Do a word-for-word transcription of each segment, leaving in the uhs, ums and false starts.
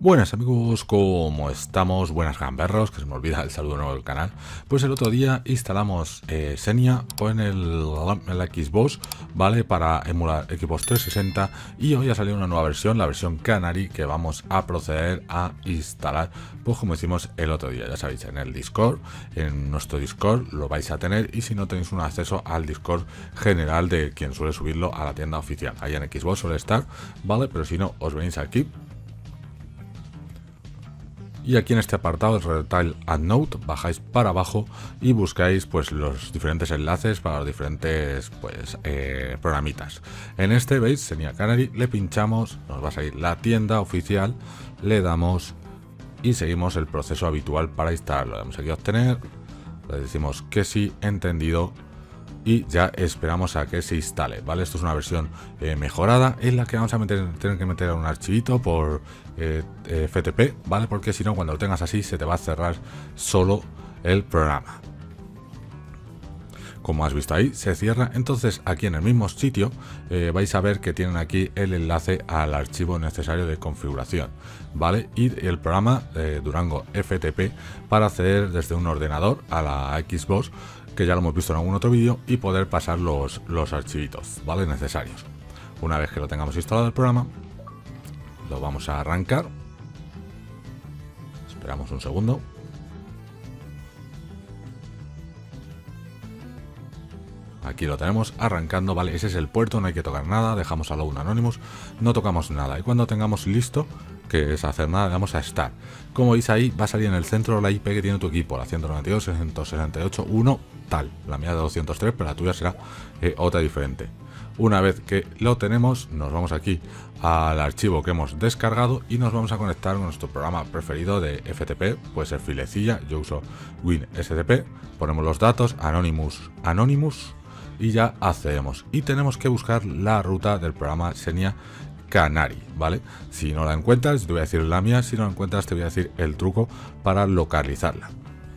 Buenas amigos, ¿cómo estamos? Buenas gamberros, que se me olvida el saludo nuevo del canal. Pues el otro día instalamos eh, Xenia en el, el Xbox, ¿vale? Para emular Xbox trescientos sesenta, y hoy ha salido una nueva versión, la versión Canary, que vamos a proceder a instalar, pues como hicimos el otro día. Ya sabéis, en el Discord, en nuestro Discord lo vais a tener, y si no tenéis un acceso al Discord general de quien suele subirlo a la tienda oficial. Ahí en Xbox suele estar, ¿vale? Pero si no, os venís aquí. Y aquí en este apartado, el Retail and Note, bajáis para abajo y buscáis pues los diferentes enlaces para los diferentes pues eh, programitas. En este, veis, Xenia Canary, le pinchamos, nos va a salir la tienda oficial, le damos y seguimos el proceso habitual para instalarlo. Le damos aquí a obtener, le decimos que sí, entendido, y ya esperamos a que se instale, ¿vale? Esto es una versión eh, mejorada en la que vamos a meter, tener que meter un archivito por eh, eh, F T P, ¿vale? Porque si no, cuando lo tengas así, se te va a cerrar solo el programa. Como has visto ahí, se cierra. Entonces aquí en el mismo sitio eh, vais a ver que tienen aquí el enlace al archivo necesario de configuración, ¿vale? Y el programa eh, Durango F T P para acceder desde un ordenador a la Xbox, que ya lo hemos visto en algún otro vídeo, y poder pasar los, los archivitos, ¿vale? Necesarios. Una vez que lo tengamos instalado el programa, lo vamos a arrancar. Esperamos un segundo. Aquí lo tenemos arrancando, ¿vale? Ese es el puerto, no hay que tocar nada, dejamos a Load Anonymous, no tocamos nada. Y cuando tengamos listo, que es hacer nada, le damos a Start. Como veis ahí, va a salir en el centro la I P que tiene tu equipo, la ciento noventa y dos, ciento sesenta y ocho, uno, tal. La mía de doscientos tres, pero la tuya será eh, otra diferente. Una vez que lo tenemos, nos vamos aquí al archivo que hemos descargado y nos vamos a conectar con nuestro programa preferido de F T P, puede ser Filecilla, yo uso WinSTP, ponemos los datos, Anonymous, Anonymous, y ya accedemos. Y tenemos que buscar la ruta del programa Xenia Canary, ¿vale? Si no la encuentras, te voy a decir la mía. Si no la encuentras, te voy a decir el truco para localizarla.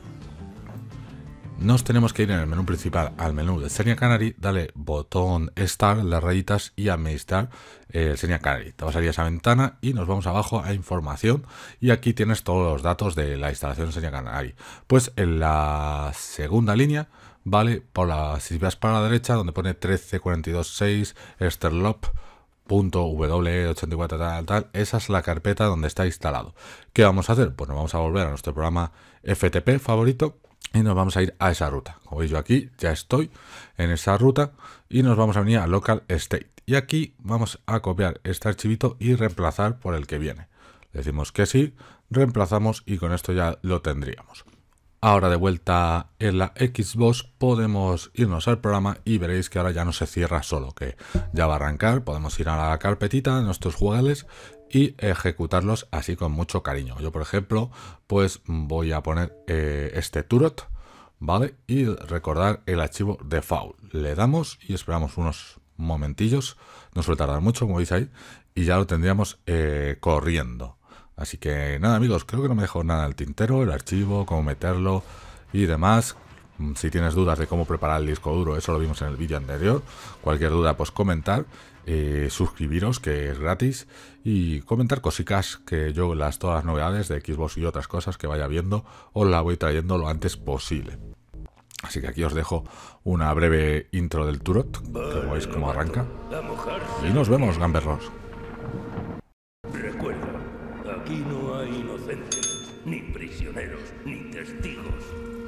Nos tenemos que ir en el menú principal al menú de Xenia Canary, dale botón Start, las rayitas, y administrar eh, Xenia Canary. Te va a salir esa ventana y nos vamos abajo a información, y aquí tienes todos los datos de la instalación de Xenia Canary. Pues en la segunda línea, vale, por la, si vas para la derecha, donde pone trece cuarenta y dos seis sterlop punto w ochenta y cuatro tal, tal, esa es la carpeta donde está instalado. ¿Qué vamos a hacer? Pues nos vamos a volver a nuestro programa F T P favorito y nos vamos a ir a esa ruta. Como veis, yo aquí ya estoy en esa ruta y nos vamos a venir a Local State. Y aquí vamos a copiar este archivito y reemplazar por el que viene. Le decimos que sí, reemplazamos, y con esto ya lo tendríamos. Ahora, de vuelta en la Xbox, podemos irnos al programa y veréis que ahora ya no se cierra solo, que ya va a arrancar. Podemos ir a la carpetita de nuestros juegos y ejecutarlos así con mucho cariño. Yo, por ejemplo, pues voy a poner eh, este Turret, ¿vale? Y recordar el archivo default. Le damos y esperamos unos momentillos, no suele tardar mucho, como veis ahí, y ya lo tendríamos eh, corriendo. Así que nada amigos, creo que no me dejo nada al tintero, el archivo, cómo meterlo y demás. Si tienes dudas de cómo preparar el disco duro, eso lo vimos en el vídeo anterior. Cualquier duda, pues comentar, eh, suscribiros, que es gratis, y comentar cositas que yo, las todas las novedades de Xbox y otras cosas que vaya viendo, os la voy trayendo lo antes posible. Así que aquí os dejo una breve intro del Turret, que veis cómo arranca. Y nos vemos, gamberros. Recuerda, aquí no hay inocentes, ni prisioneros, ni testigos.